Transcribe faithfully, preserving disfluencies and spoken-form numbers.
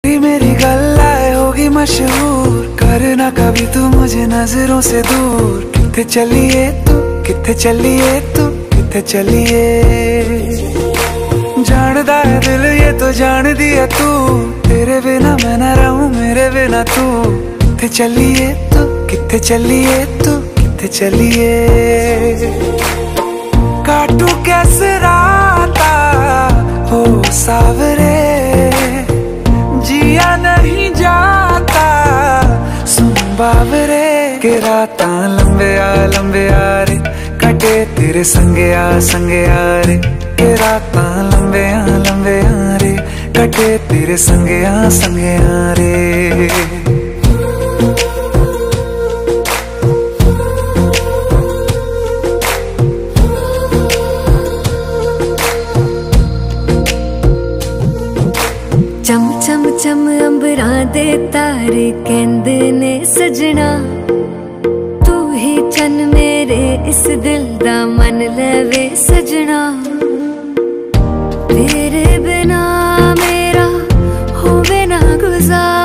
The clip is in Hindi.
मेरी गल्लाए होगी मशहूर, करना कभी तू मुझे नजरों से दूर। किथे चलिए तू, किथे चलिए तू, किथे चलिए। जानदा है दिल ये तो जान दिया तू, तेरे बिना मैं ना रहूं मेरे बिना तू। किथे चलिए तू, किथे चलिए तू, किथे चलिए। काटू कैसे राता हो सावरे, जिया नहीं जाता सुन बावरे। के राता लंबे आ लंबे आ रे, कटे तेरे संगे आ संगे आ रे। के राता लंबे आ लंबे आ रे, कटे तेरे संगे आ संगे आ रे। चम चम चम अंबरां दे तारे कहंदे ने सजना, तू ही चन मेरे इस दिल दा मन लवे सजना। तेरे बिना मेरा होवे ना गुज़ारा।